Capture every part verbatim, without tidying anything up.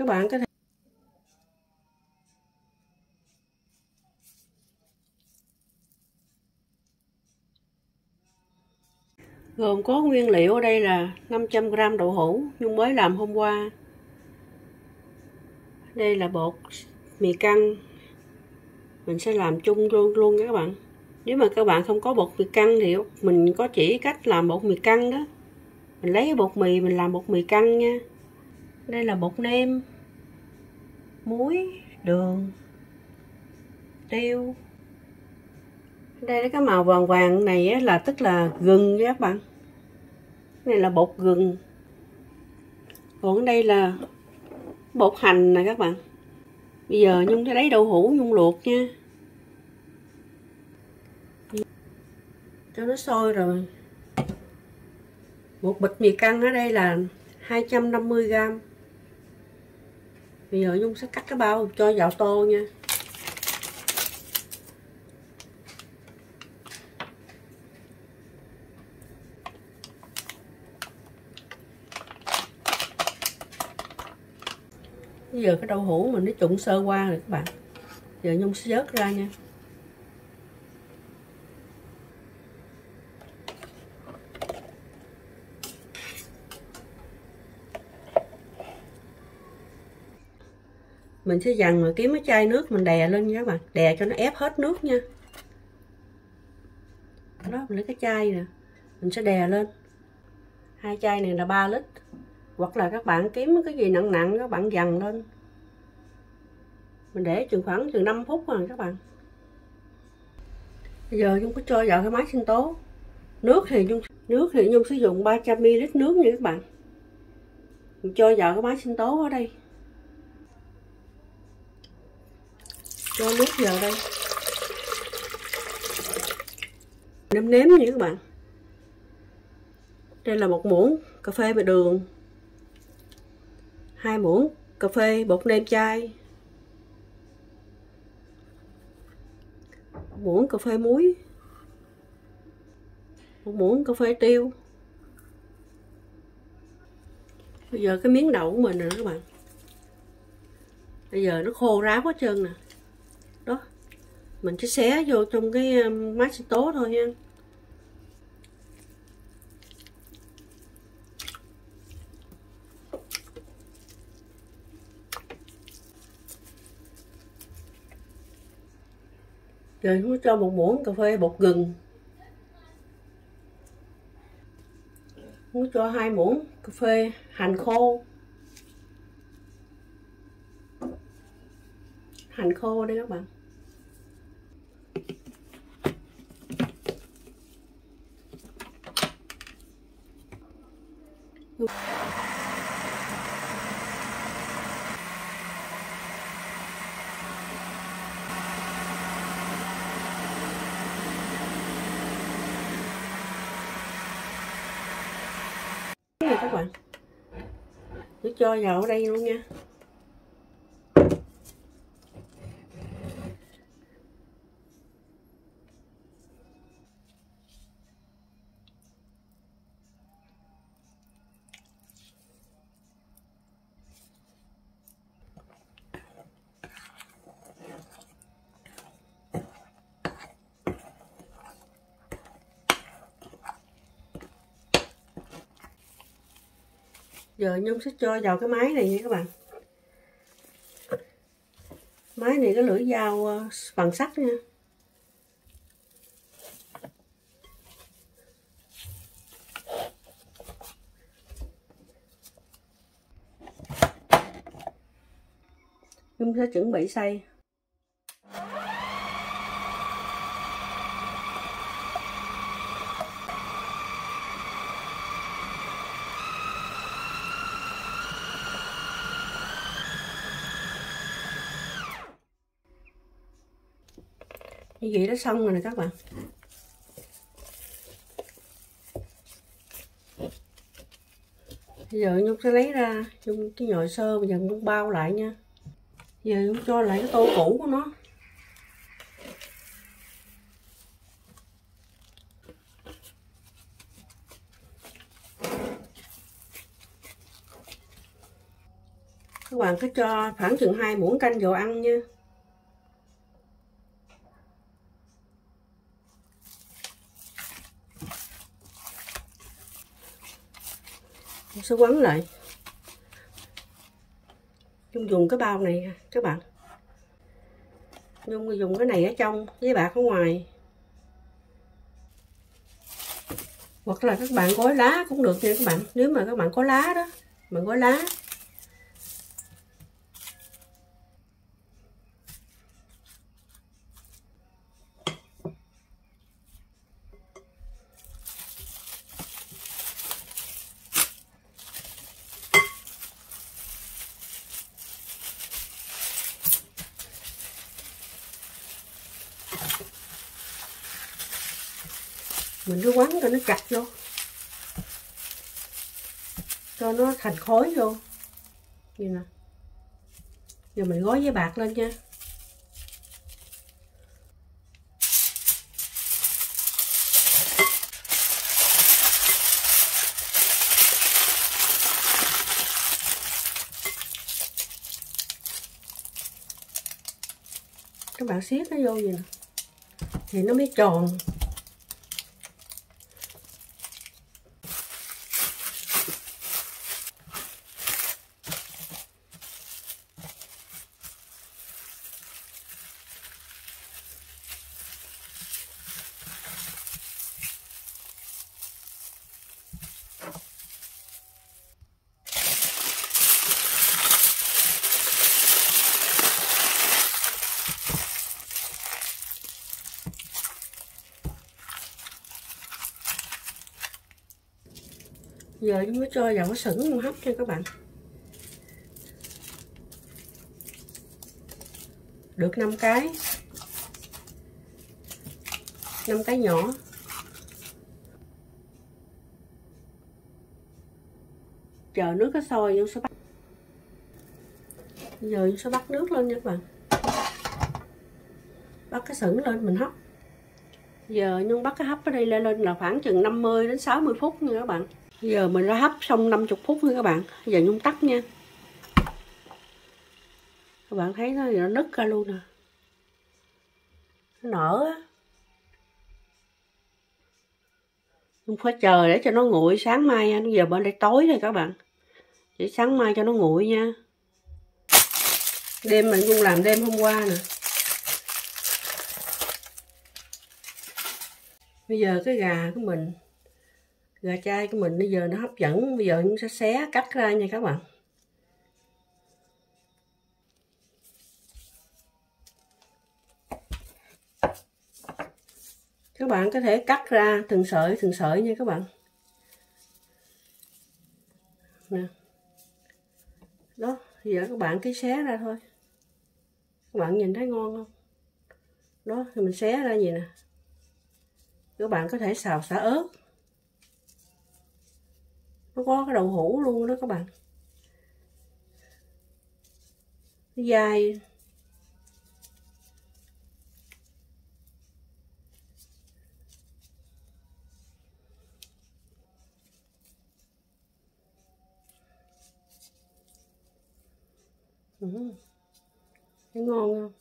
Các bạn có thể gồm có nguyên liệu ở đây là năm trăm gam đậu hũ Nhung mới làm hôm qua. Đây là bột mì căng, mình sẽ làm chung luôn luôn các bạn. Nếu mà các bạn không có bột mì căng thì mình có chỉ cách làm bột mì căng đó. Mình lấy cái bột mì mình làm bột mì căng nha. Đây là bột nêm, muối, đường, tiêu. Đây cái màu vàng vàng này là tức là gừng các bạn. Cái này là bột gừng. Còn ở đây là bột hành nè các bạn. Bây giờ Nhung sẽ lấy đậu hũ Nhung luộc nha. Cho nó sôi rồi. Một bịch mì căng ở đây là hai trăm năm mươi gam. Bây giờ Nhung sẽ cắt cái bao cho vào tô nha. Bây giờ cái đậu hũ mình nó trụng sơ qua rồi các bạn. Giờ Nhung sẽ vớt ra nha. Mình sẽ dằn rồi kiếm cái chai nước mình đè lên nha các bạn. Đè cho nó ép hết nước nha. Đó, mình lấy cái chai nè. Mình sẽ đè lên. Hai chai này là ba lít. Hoặc là các bạn kiếm cái gì nặng nặng các bạn dằn lên. Mình để chừng khoảng chừng năm phút rồi các bạn. Bây giờ Nhung có cho vào cái máy sinh tố. Nước thì Nhung nước thì Nhung sử dụng ba trăm mi li lít nước nha các bạn. Mình cho vào cái máy sinh tố ở đây. Cho nước vào đây. Nêm nếm nha các bạn. Đây là một muỗng cà phê về đường, hai muỗng cà phê bột nêm chai, một muỗng cà phê muối, một muỗng cà phê tiêu. Bây giờ cái miếng đậu của mình rồi các bạn. Bây giờ nó khô ráo hết trơn nè. Đó. Mình sẽ xé vô trong cái máy sinh tố thôi nha. Rồi nó cho một muỗng cà phê bột gừng. Nó cho hai muỗng cà phê hành khô. Hành khô đây các bạn. Này các bạn. Nó cho vào ở đây luôn nha. Giờ Nhung sẽ cho vào cái máy này nha các bạn. Máy này có lưỡi dao bằng sắt nha. Nhung sẽ chuẩn bị xay. Như vậy đã xong rồi nè các bạn. Bây giờ Nhung sẽ lấy ra Nhung cái nhồi sơ, bây giờ Nhung bao lại nha. Giờ Nhung cho lại cái tô cũ của nó. Các bạn cứ cho khoảng chừng hai muỗng canh vào ăn nha. Mình sẽ quấn lại. Nhung dùng cái bao này các bạn. Nhung dùng cái này ở trong với bạc ở ngoài. Hoặc là các bạn gói lá cũng được nha các bạn. Nếu mà các bạn có lá đó, bạn gói lá. Mình cứ quấn cho nó chặt vô, cho nó thành khối vô như nè. Giờ mình gói giấy bạc lên nha. Các bạn siết nó vô vậy nè thì nó mới tròn. Giờ chúng mới cho vào cái sửng hấp cho các bạn. Được năm cái. năm cái nhỏ. Chờ nước nó sôi chúng sẽ bắt. Giờ chúng sẽ bắt nước lên nha các bạn. Bắt cái sửng lên mình hấp. Giờ Nhung bắt cái hấp ở đây lên lên là khoảng chừng năm mươi đến sáu mươi phút nha các bạn. Giờ mình đã hấp xong năm mươi phút nha các bạn. Giờ Nhung tắt nha. Các bạn thấy nó nó nứt ra luôn nè. Nó nở á. Nhung phải chờ để cho nó nguội sáng mai nha. Giờ bên đây tối rồi các bạn. Để sáng mai cho nó nguội nha. Đêm mình Nhung làm đêm hôm qua nè. Bây giờ cái gà của mình, gà chay của mình bây giờ nó hấp dẫn. Bây giờ Nhung sẽ xé cắt ra nha các bạn. Các bạn có thể cắt ra từng sợi từng sợi nha các bạn. Nè. Đó, giờ các bạn cứ xé ra thôi. Các bạn nhìn thấy ngon không? Đó, thì mình xé ra vậy nè. Các bạn có thể xào xả ớt. Nó có cái đậu hũ luôn đó các bạn. Nó dai. Ừ. Thấy ngon không?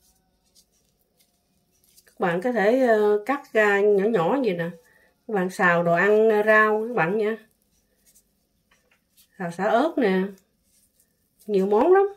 Các bạn có thể cắt ra nhỏ nhỏ vậy nè. Các bạn xào đồ ăn rau các bạn nha. Xào xả ớt nè. Nhiều món lắm.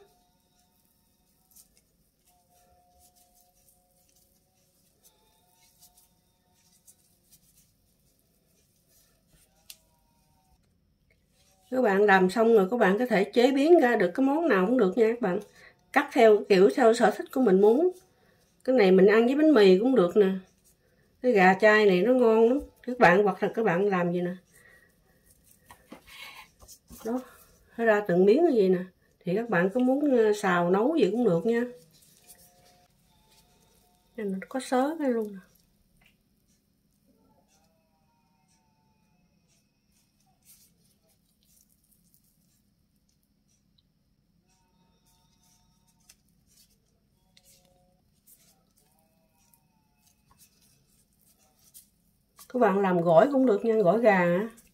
Các bạn làm xong rồi các bạn có thể chế biến ra được cái món nào cũng được nha các bạn. Cắt theo kiểu theo sở thích của mình muốn. Cái này mình ăn với bánh mì cũng được nè. Cái gà chay này nó ngon lắm. Các bạn hoặc là các bạn làm gì nè. Đó, nó ra từng miếng như vậy nè. Thì các bạn có muốn xào nấu gì cũng được nha. Nên nó có sớ cái luôn nè. Các bạn làm gỏi cũng được nha, gỏi gà.